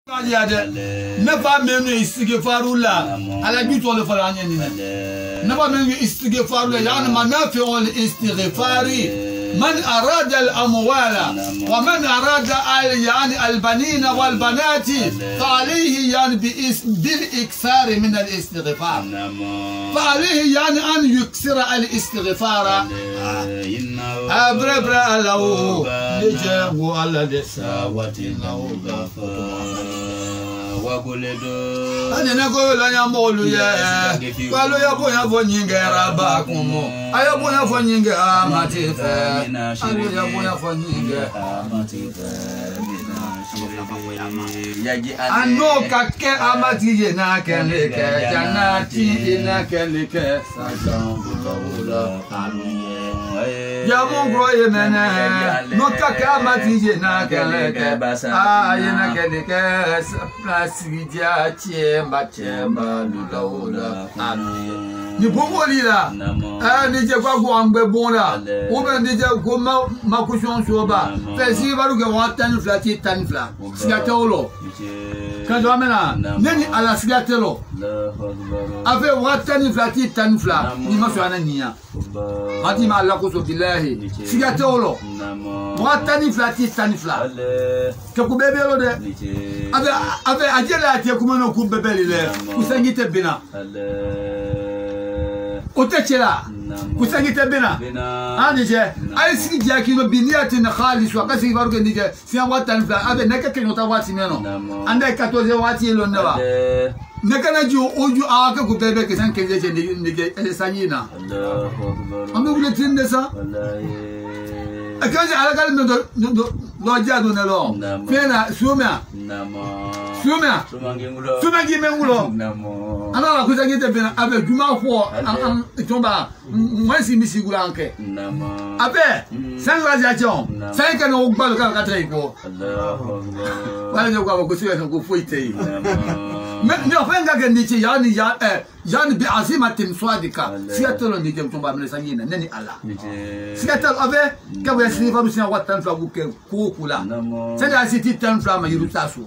Ne pas même istighfaru la ala gitu le faranya ni ne pas même istighfaru la yani manafi wal istighfari man arada al amwala wa man arada al yani al banina wal banati fa alayhi yani bil ikthar min al istighfar fa alayhi yani an yuksira al istighfara abra lahu yajabu ala desawati lahu ani na ko la nya molu ye kwa lo ya bo nyingera ba kumo aya bo ya fo nyinge amati fe ani ya bo ya fo nyinge amati fe ano kake amati ye na kele ke janati na kele ke sajan bula ya mo gro ye mena no kake amati ye na kele ke ye na kele ke Sidia chemba lulaola ni bongoli la ni je kwa go ambe bonla ou ben ni je go ma kushon soba fesi baru ke wa tan flati tan fla sigatolo quand je amena neni ala sigatelo ave wa tan flati tan fla ni ma so anania hadi ma la ko so billahi sigatolo wa tan flati tan fla ke ku bebelo de ave ajela ati kumano ku bebeli le kusangite bina otechela kusangite bina anije ay sigi jaki no biniati na khalis wa kasi baruke ndije si watan fla ave neka kenyo ta wati meno ande 14 wati lo neba neka na ju oju awaka ku bebe ke san kenje ndije sanyina ambe bule tinde sa akaje alagal no do jado ne lo fena sumia Suma gimengulo ana ku zangite bena abe juma fo tomba mwansi misigula anke abe sanga jajon sanga no gbalo ka traiko wala ne kwa ko siwe ko foite me ofenga ke ndichi yani bi azimatin swadika siatolo ni dem tomba mele sangina neni ala siatolo abe ka we sini fa rusina watan fa buke ko kula sanga siti tan fa ma yurutasu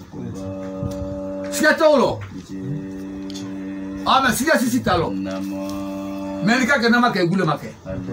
Sigatolo. Ah, mais si talo. Merika ke nama ke gule make.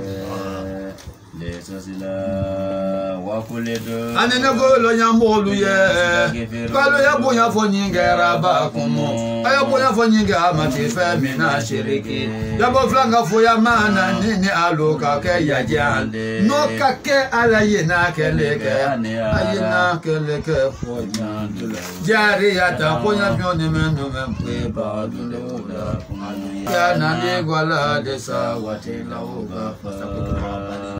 Anene go lo nyambo lu ye. Kalo ya bonya fo nyingera ba kumo. Aya bonya fo nyinga amati fe mina shiriki. Ya bo flanga fo ya mana nini aloka ke ya jan. No ka ke ala ye na ke leke. Ayina ke leke fo nyandula. Jari ya ta fo nya bione menu mempe ba dula. Ya na ni gwala de sa wate la oga.